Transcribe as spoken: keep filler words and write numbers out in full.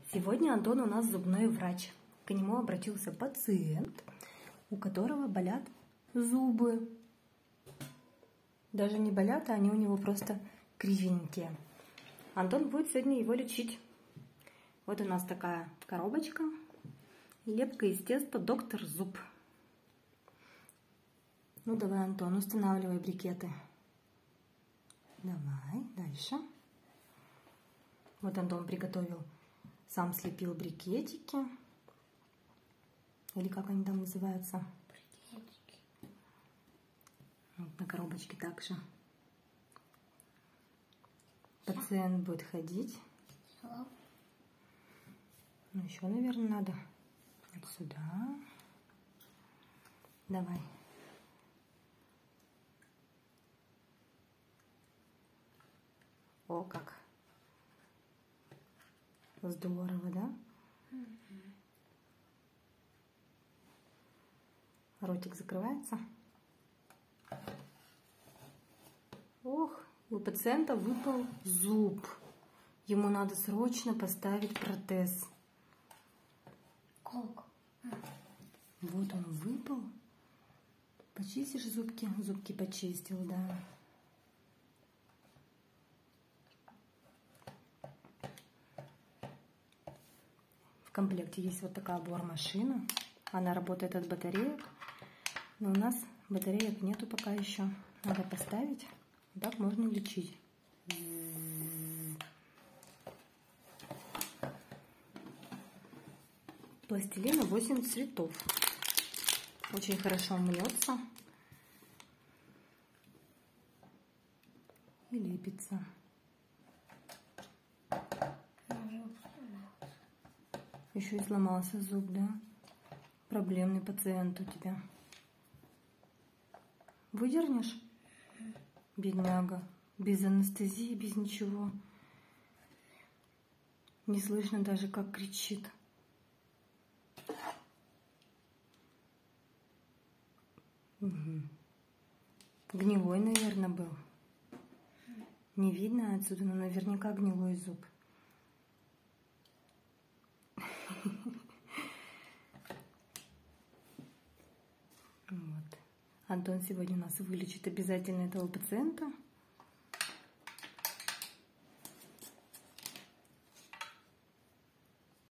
Сегодня Антон у нас зубной врач. К нему обратился пациент, у которого болят зубы. Даже не болят, а они у него просто кривенькие. Антон будет сегодня его лечить. Вот у нас такая коробочка. Лепка из теста «Доктор Зуб». Ну давай, Антон, устанавливай брикеты. Давай, дальше. Вот Антон приготовил, сам слепил брикетики. Или как они там называются? Брикетики. Вот на коробочке также. Пациент будет ходить. Все. Ну еще, наверное, надо. Вот сюда. Давай. О, как. Здорово, да? Угу. Ротик закрывается. Ох, у пациента выпал зуб. Ему надо срочно поставить протез. Как? Вот он выпал. Почистишь зубки? Зубки почистил, да. В комплекте есть вот такая бор-машина. Она работает от батареек. Но у нас батареек нету пока еще. Надо поставить. Так можно лечить. Пластилина восемь цветов. Очень хорошо мнется и лепится. Еще и сломался зуб, да? Проблемный пациент у тебя. Выдернешь? Бедняга. Без анестезии, без ничего. Не слышно даже, как кричит. Угу. Гнилой, наверное, был. Не видно отсюда, но наверняка гнилой зуб. Вот. Антон сегодня у нас вылечит обязательно этого пациента.